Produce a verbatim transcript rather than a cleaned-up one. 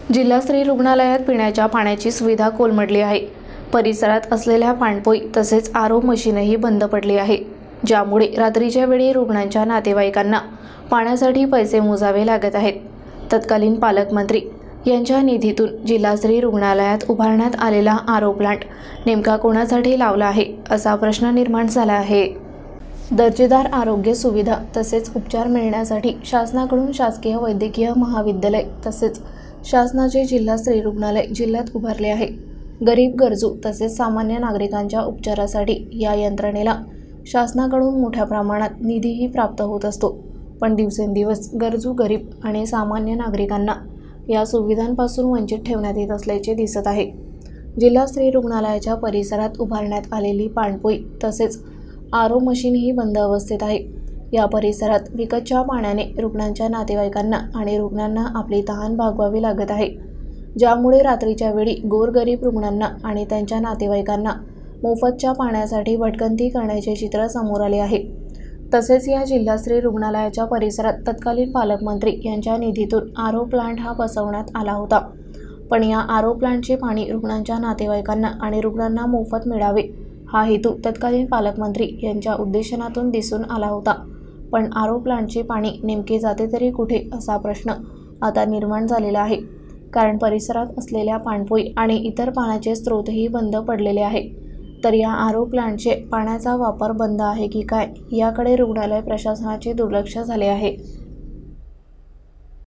जिल्हास्तरीय रुग्णालयात पिण्याच्या पाण्याची सुविधा कोलमडली आहे। परिसरात असलेल्या पाणपोई तसेच आरो मशीनही बंद पडली आहे, ज्यामुळे रात्रीच्या वेळी रुग्णांच्या नातेवाईकांना पाण्यासाठी पैसे मोजावे लागत आहेत। तत्कालीन पालकमंत्री यांच्या निधीतून जिल्हास्तरीय रुग्णालयात उभारण्यात आलेला आरो प्लांट नेमका कोणासाठी लावला आहे असा प्रश्न निर्माण झाला आहे। दर्जेदार आरोग्य सुविधा तसेच उपचार मिळण्यासाठी शासनाकडून शासकीय वैद्यकीय महाविद्यालय तसेच शासनाचे जिल्हास्तरीय रुग्णालय जिल्ह्यात उभारले आहे। गरीब गरजू तसेच सामान्य नागरिकांच्या उपचारासाठी या यंत्रणेला शासनाकडून मोठ्या प्रमाणात निधीही प्राप्त होत असतो, पण दिवसेंदिवस गरजू गरीब आणि सामान्य नागरिकांना या सुविधांपासून वंचित ठेवण्यात येत असल्याचे दिसत आहे। जिल्हास्तरीय रुग्णालयाच्या परिसरात उभारण्यात आलेली पाणपोई तसेच आरो मशीन ही बंद अवस्थेत आहे। या परिसरात विकतच्या पाण्याने रुग्णांच्या नातेवाईकांना आणि रुग्णांना आपली तहान भागवावी लागत आहे, ज्यामुळे रात्रीच्या वेळी गोरगरीब रुग्णांना आणि त्यांच्या नातेवाईकांना मोफतच्या पाण्यासाठी भटकंती करण्याचे चित्र समोर आले आहे। तसेच या जिल्हास्तरीय रुग्णालयाच्या परिसरात तत्कालीन पालकमंत्री यांच्या निधीतून आरो प्लांट हा बसवण्यात आला होता, पण या आरो प्लांटचे पाणी रुग्णांच्या नातेवाईकांना आणि रुग्णांना मोफत मिळावे हा हेतू तत्कालीन पालकमंत्री यांच्या उद्देशनातून दिसून आला होता, पण आरो प्लांटचे पाणी नेमके जाते तरी कुठे असा प्रश्न आता निर्माण झालेला आहे। कारण परिसरात असलेल्या पाणपोई आणि इतर पाण्याचे स्रोतही बंद पडलेले आहे, तर या आरो प्लांटचे पाण्याचा वापर बंद आहे की काय याकडे रुग्णालय प्रशासनाचे दुर्लक्ष झाले आहे।